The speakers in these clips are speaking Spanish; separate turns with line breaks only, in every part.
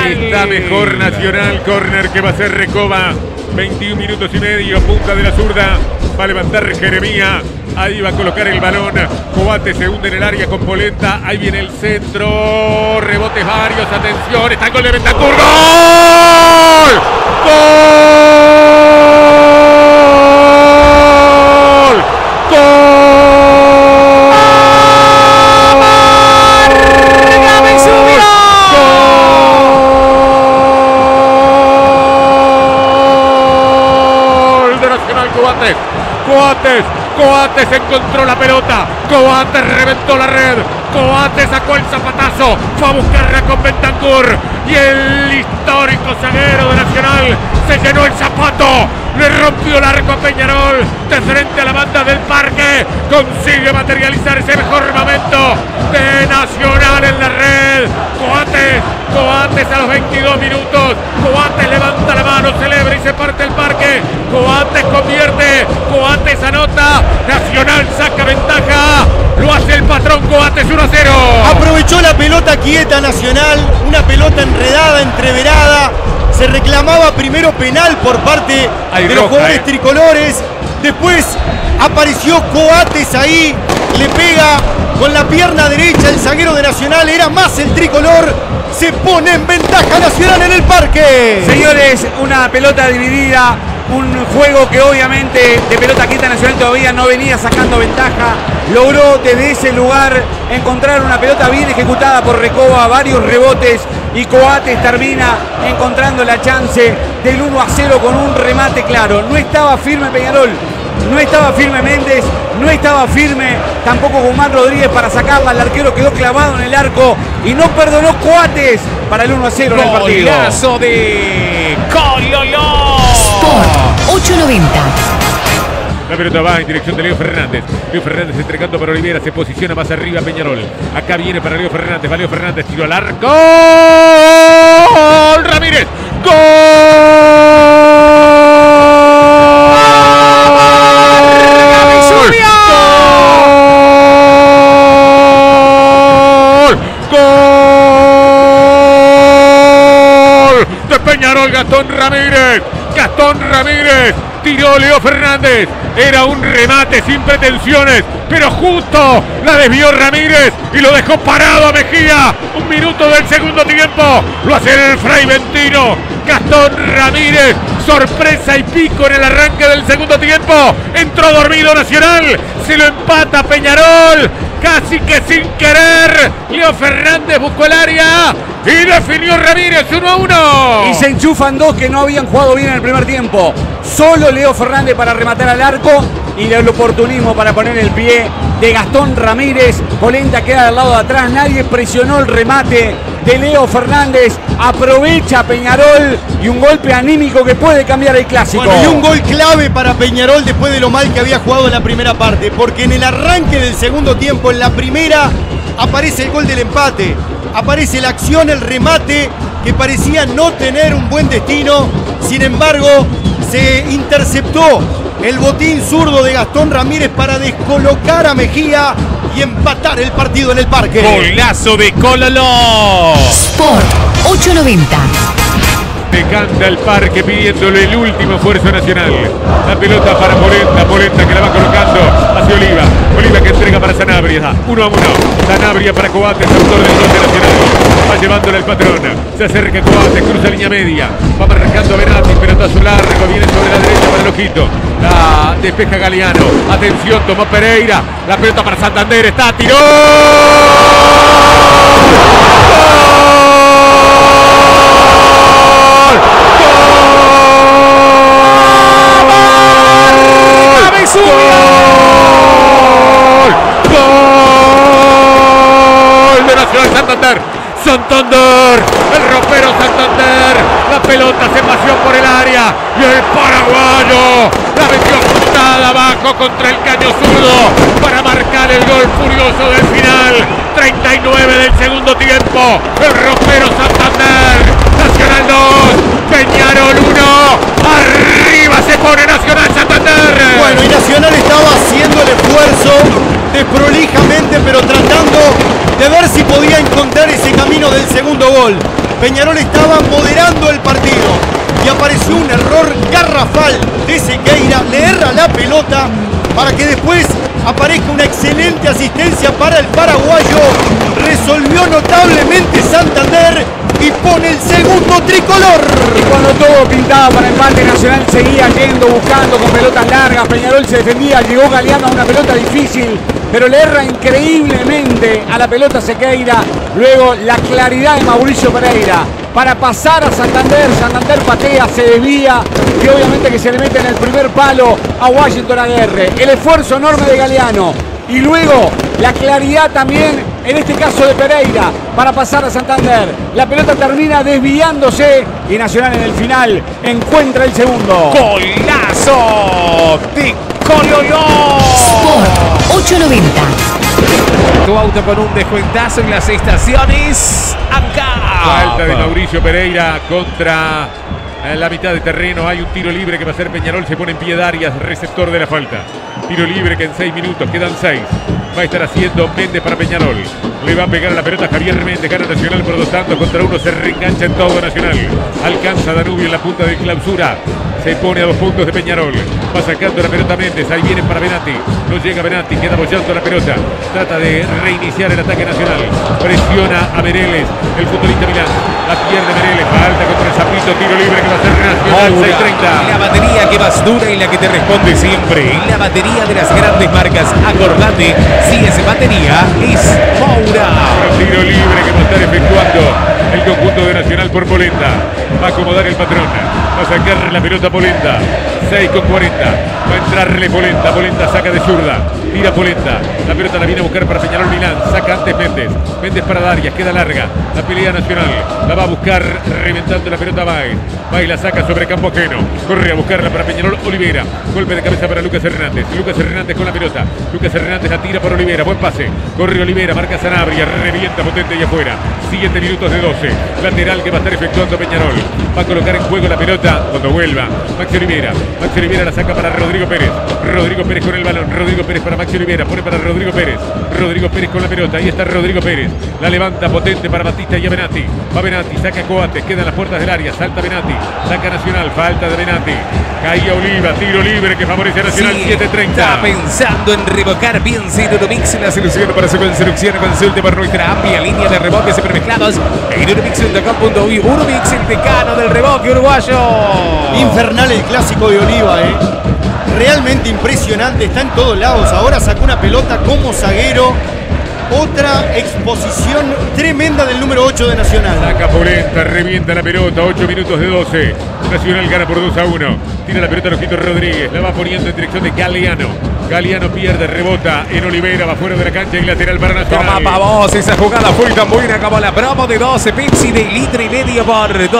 Está mejor Nacional. Córner que va a ser Recoba. 21 minutos y medio. Punta de la zurda. Va a levantar Jeremía. Ahí va a colocar el balón. Coates se hunde en el área con Polenta. Ahí viene el centro. Rebotes varios. Atención. Está el gol de Bentancur. ¡Gol! ¡Gol! ¡Gol! ¡Gol de Nacional! Coates encontró la pelota. Coates reventó la red. Coates sacó el zapatazo. Fue a buscarla con Bentancur. Y el histórico zaguero de Nacional se llenó el zapato. Le rompió el arco a Peñarol. De frente a la banda del Parque. Consigue materializar ese mejor momento de Nacional en la red. Coates a los 22 minutos. Coates levanta la mano, celebra y se parte el Parque. Coates convierte. Coates anota. Nacional saca ventaja. Lo hace el patrón Coates 1-0.
Aprovechó la pelota quieta Nacional. Una pelota enredada, entreverada. Se reclamaba primero penal por parte de los jugadores tricolores. Después apareció Coates ahí. Le pega con la pierna derecha el zaguero de Nacional. Era más el tricolor. Se pone en ventaja Nacional en el Parque.
Señores, una pelota dividida. Un juego que obviamente de pelota quieta Nacional todavía no venía sacando ventaja. Logró desde ese lugar encontrar una pelota bien ejecutada por Recoba, varios rebotes, y Coates termina encontrando la chance del 1-0 con un remate claro. No estaba firme Peñarol, no estaba firme Méndez, no estaba firme tampoco Guzmán Rodríguez para sacarla. El arquero quedó clavado en el arco y no perdonó Coates para el 1-0 en el partido.
Golazo de Cololo.
Sport 890.
La pelota va en dirección de Leo Fernández. Leo Fernández entregando para Olivera. Se posiciona más arriba Peñarol. Acá viene para Leo Fernández. Va Leo Fernández. Tiro al arco. ¡Gol! Ramírez. ¡Gol! ¡Gol! De Peñarol, Gastón Ramírez. Gastón Ramírez. Tiró Leo Fernández. Era un remate sin pretensiones, pero justo la desvió Ramírez y lo dejó parado a Mejía. 1 minuto del segundo tiempo. Lo hace el Fray Ventino. Gastón Ramírez. Sorpresa y pico en el arranque del segundo tiempo. Entró dormido Nacional. Se lo empata Peñarol. Casi que sin querer. Leo Fernández buscó el área y definió Ramírez 1-1.
Y se enchufan dos que no habían jugado bien en el primer tiempo. Solo Leo Fernández para rematar al arco y el oportunismo para poner el pie de Gastón Ramírez. Polenta queda del lado de atrás. Nadie presionó el remate de Leo Fernández. Aprovecha Peñarol y un golpe anímico que puede cambiar el clásico.
Bueno, y un gol clave para Peñarol después de lo mal que había jugado en la primera parte. Porque en el arranque del segundo tiempo, en la primera, aparece el gol del empate. Aparece la acción, el remate, que parecía no tener un buen destino. Sin embargo, se interceptó el botín zurdo de Gastón Ramírez para descolocar a Mejía y empatar el partido en el Parque.
Golazo de Cololo.
Sport 890.
Decanta el Parque pidiéndole el último esfuerzo Nacional. La pelota para Polenta. Polenta que la va colocando hacia Oliva. Oliva que entrega para Sanabria. 1-1. Sanabria para Coates, autor del gol de Nacional. Va llevándole el patrón. Se acerca Coates, cruza línea media. Va marcando a Benati. Pelotazo largo. Viene sobre la derecha para el Ojito. La despeja Galeano. Atención, tomó Pereira. La pelota para Santander. Está, tiró. Santander, el ropero Santander, la pelota se paseó por el área y el paraguayo la metió ajustada abajo contra el caño zurdo para marcar el gol furioso del final. 39 del segundo tiempo, el ropero Santander. Nacional 2, Peñarol 1, arriba se pone Nacional Santander.
Bueno, y Nacional estaba haciendo el esfuerzo desprolijamente, pero tratando de ver si podía encontrar ese camino del segundo gol. Peñarol estaba moderando el partido y apareció un error garrafal de Sequeira, le erra la pelota para que después aparezca una excelente asistencia para el paraguayo. Resolvió notablemente Santander y pone el segundo tricolor.
Y cuando todo pintaba para empate, Nacional seguía yendo, buscando con pelotas largas. Peñarol se defendía, llegó Galeano a una pelota difícil, pero le erra increíblemente a la pelota Sequeira. Luego la claridad de Mauricio Pereira para pasar a Santander. Santander patea, se desvía y obviamente que se le mete en el primer palo a Washington Aguerre. El esfuerzo enorme de Galeano y luego la claridad también, en este caso de Pereira, para pasar a Santander. La pelota termina desviándose y Nacional en el final encuentra el segundo.
¡Golazo de Coloyó!
Sport 890.
Tu auto con un descuentazo en las estaciones ANCAP.
Falta de Mauricio Pereira contra la mitad de terreno. Hay un tiro libre que va a ser Peñarol. Se pone en pie Darias, receptor de la falta. Tiro libre que en 6 minutos, quedan 6. Va a estar haciendo Méndez para Peñarol. Le va a pegar a la pelota Javier Méndez. Gana Nacional por 2 tantos contra 1. Se reengancha en todo Nacional. Alcanza Danubio en la punta de clausura. Se pone a 2 puntos de Peñarol. Va sacando la pelota Méndez. Ahí viene para Benatti. No llega Benatti. Queda apoyando la pelota. Trata de reiniciar el ataque Nacional. Presiona a Mereles. El futbolista Milán. La pierde Mereles. Falta contra el Zapito. Tiro libre que va a ser Nacional. 6:30.
La batería que más dura y la que te responde siempre. La batería de las grandes marcas. Acordate, si es batería, es Moura.
Tiro libre que va a estar efectuando el conjunto de Nacional por Polenta. Va a acomodar el patrón. Va a sacar la pelota Polenta. 6:40. Va a entrarle Polenta. Polenta saca de zurda. Tira Polenta. La pelota la viene a buscar para Peñarol Milán. Saca antes Méndez. Méndez para Darias. Queda larga. La pelea Nacional. La va a buscar reventando la pelota Baez. Baez la saca sobre campo ajeno. Corre a buscarla para Peñarol Olivera. Golpe de cabeza para Lucas Hernández. Lucas Hernández con la pelota. Lucas Hernández la tira por Olivera. Buen pase. Corre Olivera. Marca Sanabria. Revienta potente y afuera. 7 minutos de 12. Lateral que va a estar efectuando Peñarol. Va a colocar en juego la pelota cuando vuelva Maxi Olivera. Maxi Olivera la saca para Rodrigo Pérez. Rodrigo Pérez con el balón. Rodrigo Pérez para Maxi Olivera. Pone para Rodrigo Pérez. Rodrigo Pérez con la pelota. Ahí está Rodrigo Pérez. La levanta potente para Batista y a Benatti. Va Benatti. Saca Coates. Queda en las puertas del área. Salta Benatti. Saca Nacional. Falta de Benatti. Caía Oliva. Tiro libre que favorece a Nacional. 7:30.
Está pensando en revocar. Piensa en Urumix, la solución para su construcción. Consulte por nuestra amplia línea de revoques y premezclados en urumix.com.uy. Urumix, el decano del revoque uruguayo.
Infernal el clásico de Oliva, realmente impresionante, está en todos lados. Ahora sacó una pelota como zaguero. Otra exposición tremenda del número 8 de Nacional.
Saca Polenta, revienta la pelota, 8 minutos de 12. Nacional gana por 2-1. Tira la pelota Lojito Rodríguez, la va poniendo en dirección de Galeano. Galeano pierde, rebota en Olivera, va fuera de la cancha y lateral para Nacional.
Toma pa' vos, esa jugada fue tan buena como la promo de 12 Pepsi de litro y medio por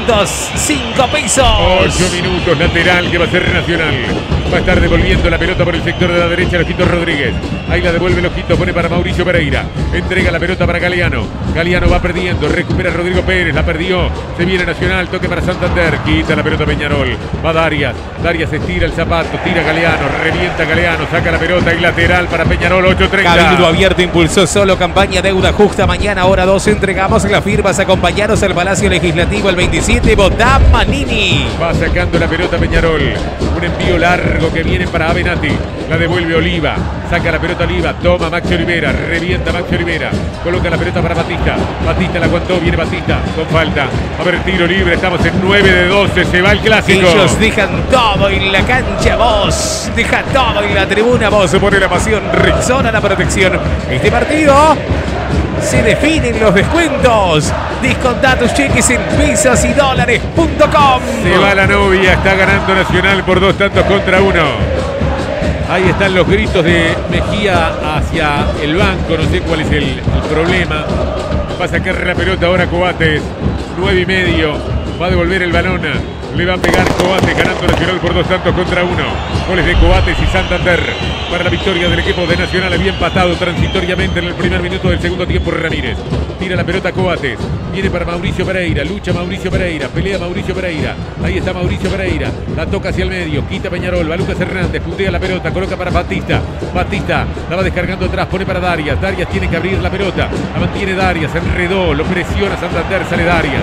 205 pesos.
8 minutos, lateral que va a ser Nacional. Va a estar devolviendo la pelota por el sector de la derecha Lojito Rodríguez. Ahí la devuelve Lojito, pone para Mauricio Pereira. Entrega la pelota para Galeano. Galeano va perdiendo, recupera Rodrigo Pérez, la perdió. Se viene Nacional, toque para Santander. Quita la pelota Peñarol. Va Darias. Darias estira el zapato, tira Galeano, revienta Galeano, saca la pelota y lateral para Peñarol, 8:30.
Cabildo abierto impulsó solo campaña deuda justa. Mañana hora 12 entregamos las firmas. Acompañaros al Palacio Legislativo el 27. Votá Manini.
Va sacando la pelota Peñarol. Un envío largo que viene para Avenatti. La devuelve Oliva. Saca la pelota Oliva. Toma Maxi Olivera. Revienta Maxi Olivera. Coloca la pelota para Batista. Batista la aguantó. Viene Batista. Con falta. A ver, tiro libre. Estamos en 9 de 12. Se va el clásico.
Ellos dejan todo en la cancha. Vos deja todo en la tribuna. Vos pone la pasión. Rexona la protección. Este partido se definen los descuentos. Descontá tus cheques en pesosyDólares.com.
Se va la novia. Está ganando Nacional por 2 tantos contra 1. Ahí están los gritos de Mejía hacia el banco. No sé cuál es el problema. Va a sacar la pelota ahora Coates. 9:30. Va a devolver el balón. Le va a pegar Coates, ganando Nacional por 2 tantos contra 1. Goles de Coates y Santander para la victoria del equipo de Nacional. Había empatado transitoriamente en el primer minuto del segundo tiempo Ramírez. Tira la pelota Coates. Viene para Mauricio Pereira. Lucha Mauricio Pereira. Pelea Mauricio Pereira. Ahí está Mauricio Pereira. La toca hacia el medio. Quita Peñarol. Va Lucas Hernández. Puntea la pelota. Coloca para Batista. Batista la va descargando atrás. Pone para Darias. Darias tiene que abrir la pelota. La mantiene Darias. Se enredó. Lo presiona Santander. Sale Darias.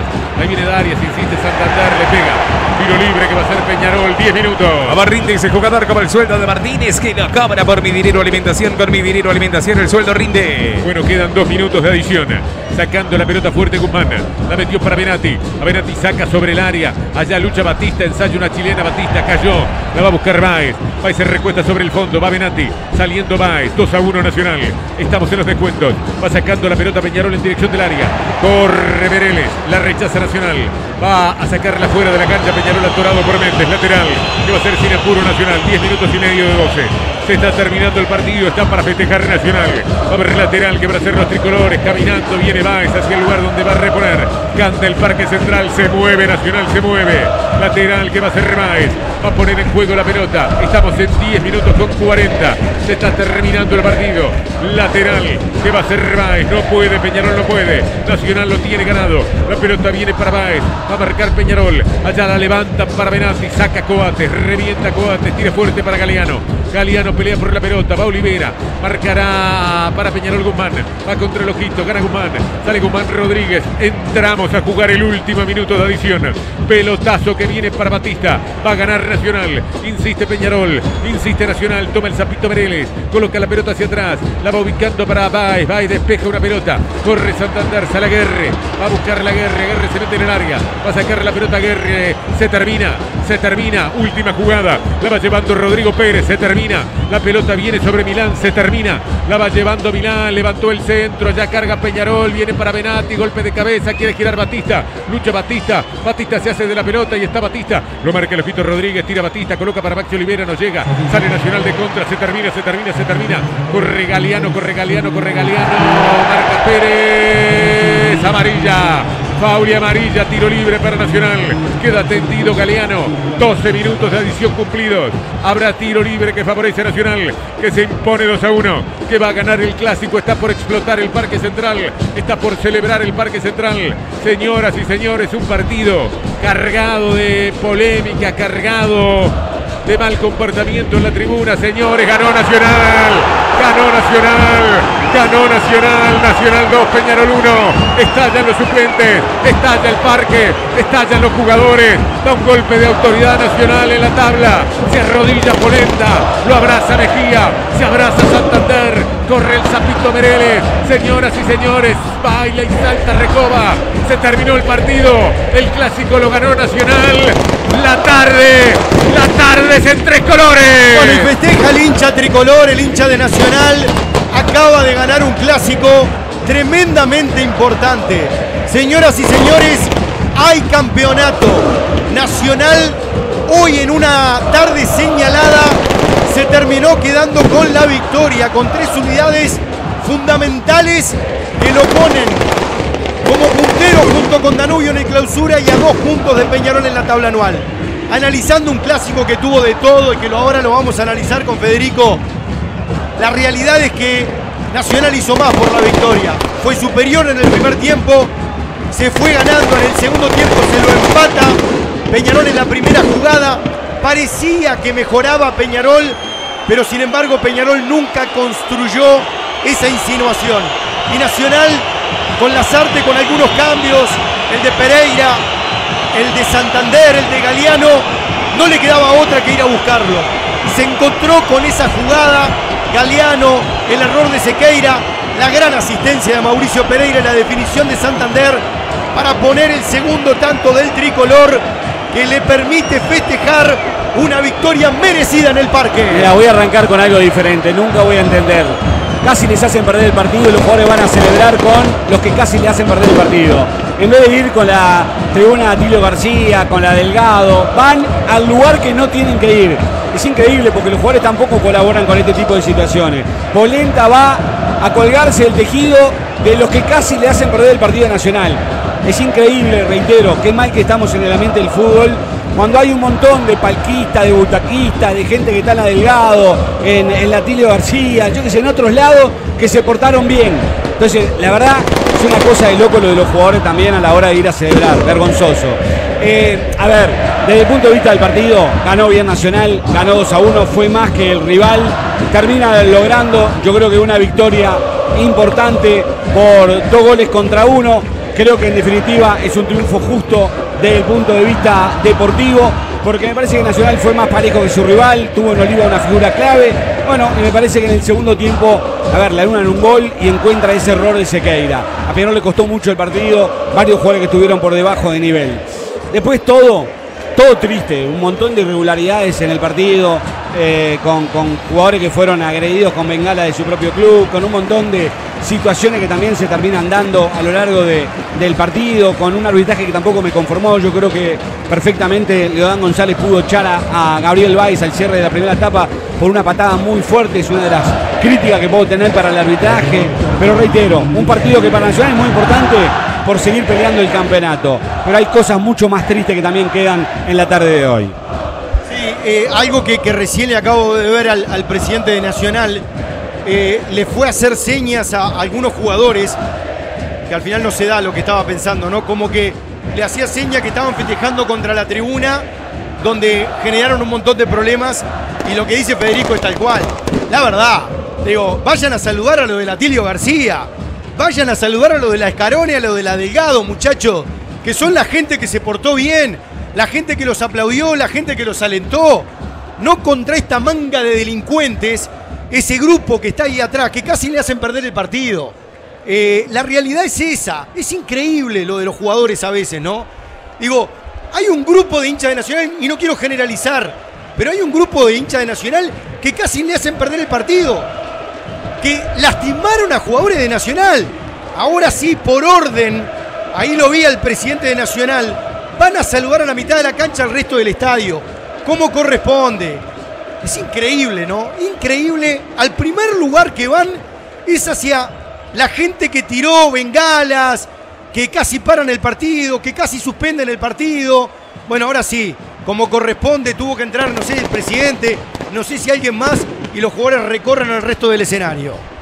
Ahí viene Darias, insiste Santander, le pega. Tiro libre que va a ser Peñarol, 10 minutos.
Rinde ese jugador como el sueldo de Martínez, que lo cobra por Mi Dinero Alimentación. Con Mi Dinero Alimentación el sueldo rinde.
Bueno, quedan 2 minutos de adición. Sacando la pelota fuerte Guzmán. La metió para Benatti. A Benatti saca sobre el área. Allá lucha Batista, ensaya una chilena. Batista cayó. La va a buscar Báez. Báez se recuesta sobre el fondo. Va Benatti. Saliendo Báez. 2-1 Nacional. Estamos en los descuentos. Va sacando la pelota Peñarol en dirección del área. Corre Mereles. La rechaza Nacional. Va a sacarla fuera de la cancha. Peñarol atorado por Méndez. Lateral. Que va a ser sin apuro Nacional. 10 minutos y medio de 12. Se está terminando el partido. Está para festejar Nacional. Va a haber lateral que va a ser los tricolores. Caminando viene Báez hacia el lugar donde va a reponer. Canta el Parque Central. Se mueve Nacional. Se mueve. Lateral que va a ser Báez. Va a poner en juego la pelota. Estamos en 10 minutos con 40. Se está terminando el partido. Lateral que va a ser Báez. No puede. Peñarol no puede. Nacional lo tiene ganado. La pelota viene para Báez. Va a marcar Peñarol. Allá la levanta para Benatti. Saca Coates. Revienta Coates. Tira fuerte para Galeano. Galeano pelea por la pelota. Va Olivera. Marcará para Peñarol Guzmán. Va contra el ojito. Gana Guzmán. Sale Guzmán Rodríguez. Entramos a jugar el último minuto de adición. Pelotazo que viene para Batista. Va a ganar Nacional. Insiste Peñarol. Insiste Nacional. Toma el Zapito Mereles. Coloca la pelota hacia atrás. La va ubicando para Báez. Báez despeja una pelota. Corre Santander. Sale Aguerre. Va a buscar la Aguerre. Aguerre se mete en el área. Va a sacar la pelota Aguerre. Se termina. Se termina. Última jugada. La va llevando Rodrigo Pérez. Se termina. La pelota viene sobre Milán. Se termina. La va llevando Milán. Levantó el centro. Ya carga Peñarol. Viene para Benatti. Golpe de cabeza. Quiere girar Batista. Lucha Batista. Batista se hace de la pelota y está Batista. Lo marca el ojito Rodríguez. Tira Batista. Coloca para Maxi Olivera. No llega. Sale Nacional de contra. Se termina. Se termina. Se termina. Corre Galeano. Corre Galeano. Corre Galeano. Marca Pérez. Amarilla. Fauli amarilla, tiro libre para Nacional. Queda tendido Galeano. 12 minutos de adición cumplidos. Habrá tiro libre que favorece a Nacional, que se impone 2-1, que va a ganar el clásico. Está por explotar el Parque Central. Está por celebrar el Parque Central. Señoras y señores, un partido cargado de polémica, cargado de mal comportamiento en la tribuna. Señores, ganó Nacional. Ganó Nacional. Ganó Nacional. Nacional 2, Peñarol 1. Estallan los suplentes. Estalla el parque. Estallan los jugadores. Da un golpe de autoridad Nacional en la tabla. Se arrodilla Polenta. Lo abraza Mejía. Se abraza Santander. Corre el Zapito Mereles. Señoras y señores, baila y salta Recoba. Se terminó el partido. El clásico lo ganó Nacional. La tarde es en tres colores.
Bueno, y festeja el hincha tricolor, el hincha de Nacional. Acaba de ganar un clásico tremendamente importante. Señoras y señores, hay campeonato. Nacional hoy en una tarde señalada se terminó quedando con la victoria, con 3 unidades fundamentales que lo ponen como puntero junto con Danubio en el clausura y a 2 puntos de Peñarol en la tabla anual. Analizando un clásico que tuvo de todo y que ahora lo vamos a analizar con Federico, la realidad es que Nacional hizo más por la victoria. Fue superior en el primer tiempo, se fue ganando en el segundo tiempo, se lo empata Peñarol en la primera jugada. Parecía que mejoraba Peñarol, pero sin embargo Peñarol nunca construyó esa insinuación. Y Nacional, con Lazarte, con algunos cambios, el de Pereira, el de Santander, el de Galeano, no le quedaba otra que ir a buscarlo. Y se encontró con esa jugada, Galeano, el error de Sequeira, la gran asistencia de Mauricio Pereira y la definición de Santander para poner el segundo tanto del tricolor, que le permite festejar una victoria merecida en el parque.
Mira, voy a arrancar con algo diferente, nunca voy a entender. Casi les hacen perder el partido y los jugadores van a celebrar con los que casi le hacen perder el partido. En vez de ir con la tribuna de Atilio García, con la Delgado, van al lugar que no tienen que ir. Es increíble porque los jugadores tampoco colaboran con este tipo de situaciones. Polenta va a colgarse el tejido de los que casi le hacen perder el partido Nacional. Es increíble, reitero, qué mal que estamos en el ambiente del fútbol, cuando hay un montón de palquistas, de butaquistas, de gente que está en la Delgado, en la Atilio García, yo que sé, en otros lados, que se portaron bien. Entonces, la verdad, es una cosa de loco lo de los jugadores también a la hora de ir a celebrar, vergonzoso. A ver, desde el punto de vista del partido, ganó bien Nacional, ganó 2-1, fue más que el rival, termina logrando, yo creo que una victoria importante por 2 goles contra 1, Creo que en definitiva es un triunfo justo desde el punto de vista deportivo, porque me parece que Nacional fue más parejo que su rival, tuvo en Oliva una figura clave. Bueno, y me parece que en el segundo tiempo, le anulan un gol y encuentra ese error de Sequeira. A Peñarol le costó mucho el partido, varios jugadores que estuvieron por debajo de nivel. Después todo triste, un montón de irregularidades en el partido, con jugadores que fueron agredidos con bengala de su propio club, con un montón de situaciones que también se terminan dando a lo largo del partido, con un arbitraje que tampoco me conformó. Yo creo que perfectamente Leodán González pudo echar a Gabriel Báez al cierre de la primera etapa por una patada muy fuerte. Es una de las críticas que puedo tener para el arbitraje, pero reitero, un partido que para Nacional es muy importante por seguir peleando el campeonato, pero hay cosas mucho más tristes que también quedan en la tarde de hoy.
Sí, algo que recién le acabo de ver al presidente de Nacional, le fue a hacer señas a algunos jugadores, que al final no se da lo que estaba pensando, ¿no? Como que le hacía señas que estaban festejando contra la tribuna, donde generaron un montón de problemas, y lo que dice Federico es tal cual. La verdad, digo, vayan a saludar a lo del Atilio García, vayan a saludar a lo de la Escarone, a lo de la Delgado, muchachos, que son la gente que se portó bien, la gente que los aplaudió, la gente que los alentó. No contra esta manga de delincuentes, ese grupo que está ahí atrás, que casi le hacen perder el partido. La realidad es esa. Es increíble lo de los jugadores a veces, ¿no? Digo, hay un grupo de hinchas de Nacional, y no quiero generalizar, pero hay un grupo de hinchas de Nacional que casi le hacen perder el partido, que lastimaron a jugadores de Nacional. Ahora sí, por orden, ahí lo vi al presidente de Nacional, van a saludar a la mitad de la cancha al resto del estadio, como corresponde. Es increíble, ¿no? Increíble. Al primer lugar que van es hacia la gente que tiró bengalas, que casi paran el partido, que casi suspenden el partido. Bueno, ahora sí, como corresponde, tuvo que entrar, no sé, el presidente, no sé si alguien más, y los jugadores recorren el resto del escenario.